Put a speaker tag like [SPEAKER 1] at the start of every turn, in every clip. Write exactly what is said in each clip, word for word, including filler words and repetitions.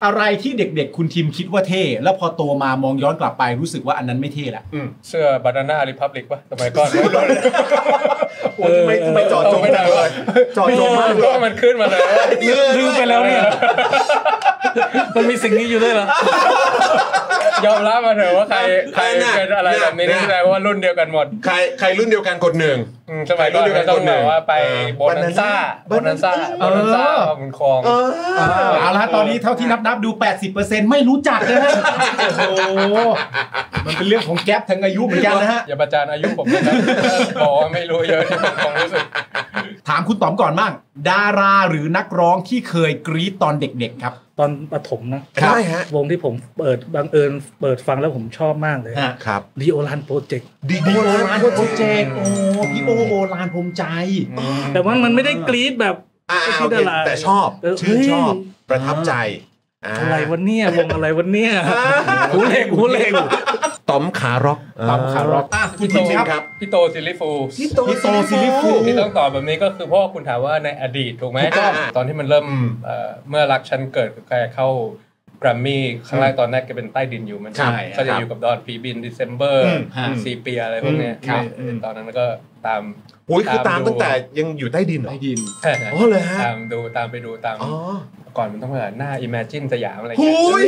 [SPEAKER 1] อะไรที่เด็กๆคุณทีมคิดว่าเท่แล้วพอโตมามองย้อนกลับไปรู้สึกว่าอันนั้นไม่เท่ละ
[SPEAKER 2] เสื้อบานาน่าริพับลิกป่ะสมัยก่อนไม่รู้เลย
[SPEAKER 3] โอ้ไม่ไม่จอดจงไม่ได้เลยจอดจงมากเลย
[SPEAKER 2] มันขึ้นมาเลย
[SPEAKER 4] ลืมไปแล้วเนี่ยมันมีสิ่งนี้อยู่ด้วยเหรอย
[SPEAKER 2] อมรับมาเถอะว่าใครใครเป็นอะไรแบบนี้นี่แสดงว่ารุ่นเดียวกันหมด
[SPEAKER 3] ใครใครรุ่นเดียวกันกดหนึ่ง
[SPEAKER 2] สมัยก่อนก็ต้องแบบว่าไปโบนันซ่าโบนันซ่าโบนันซ่าบุญคลอง
[SPEAKER 1] เอาละตอนนี้เท่าที่นับนับดู แปดสิบเปอร์เซ็นต์ ไม่รู้จักเลยนะโอ้โหมันเป็นเรื่องของแก๊ปทางอายุเหมือนกันนะฮะ
[SPEAKER 2] อย่าประจานอายุผมนะครับบอกว่าไม่รู้เยอะที่ผมคงรู้สึก
[SPEAKER 1] ถามคุณต๋อมก่อนบ้างดาราหรือนักร้องที่เคยกรี๊ดตอนเด็กๆครับ
[SPEAKER 4] ตอนประถมนะ
[SPEAKER 3] ใช่ฮะ
[SPEAKER 4] วงที่ผมเปิดบังเอิญเปิดฟังแล้วผมชอบมากเลย
[SPEAKER 3] ครับ
[SPEAKER 4] ดิโอรันโปรเจกต์
[SPEAKER 1] ดิโอรันโปรเจกต์โอ้พี่โอโอรานภูมิใจ
[SPEAKER 4] แต่ว่ามันไม่ได้กรี๊ดแบบ
[SPEAKER 3] แต่ชอบชื่นชอบประทับใจ
[SPEAKER 4] อะไรวันนี้วงอะไรวันนี้หูเล็กหูเล็ก
[SPEAKER 3] ต๋อมขาร็อก
[SPEAKER 1] ต๋อมขาร็อก
[SPEAKER 2] พี่โตครับพี่โตซิลิฟู
[SPEAKER 1] พี่โตซิลิฟู
[SPEAKER 2] ที่ต้องตอบแบบนี้ก็คือเพราะคุณถามว่าในอดีตถูกไหมตอนที่มันเริ่มเมื่อรักฉันเกิดใครเข้าแกรมมี่ครั้งแรกตอนแรกก็เป็นใต้ดินอยู่มันใช่ก็จะอยู่กับดอนฟีบินดิเซมเบอร์ซีเปียอะไรพวกนี้ตอนนั้นก็ตาม
[SPEAKER 3] โอ้ยคือตามตั้งแต่ยังอยู่ใต้ดินเหรอ
[SPEAKER 1] ใต้ดิน
[SPEAKER 3] อ๋อเลยฮะ
[SPEAKER 2] ตามดูตามไปดูตามก่อนมันต้องแบบหน้า Imagine สยามอะไร
[SPEAKER 3] เงี้ยโอ้ย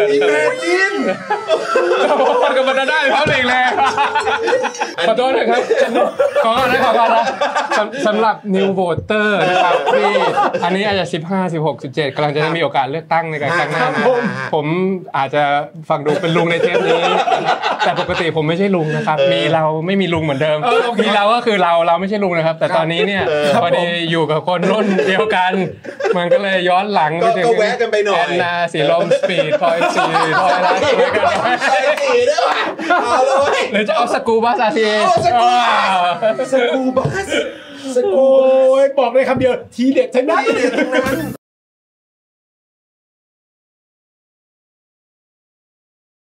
[SPEAKER 3] Imagine
[SPEAKER 2] คนกับมันได้เขาเลยแหละขอโทษนะครับขอก่อนนะขอก่อนนะสำหรับ New Voter นะครับที่อันนี้อาจจะสิบห้า สิบหก สิบเจ็ดกำลังจะได้มีโอกาสเลือกตั้งในการครั้งหน้าผมอาจจะฟังดูเป็นลุงในเทปนี้แต่ปกติผมไม่ใช่ลุงนะครับมีเราไม่มีลุงเหมือนเดิมมีเราก็คือเราเราไม่ใช่ลุงนะครับแต่ตอนนี้เนี่ยพอดีอยู่กับคนรุ่นเดียวกันมันก็เลยย้อนหลัง
[SPEAKER 3] ก็แวะกันไปหน่อย
[SPEAKER 2] แอนนาสีลมสปีดพอยสีพอยอะไรกัน
[SPEAKER 3] ไปสีด้วยว่ะเอาเลย
[SPEAKER 2] หรือจะเอาสกูบัสอาที
[SPEAKER 1] สกูบัสสกูบอกเลยคำเดียวทีเด็ดทั้งนั้น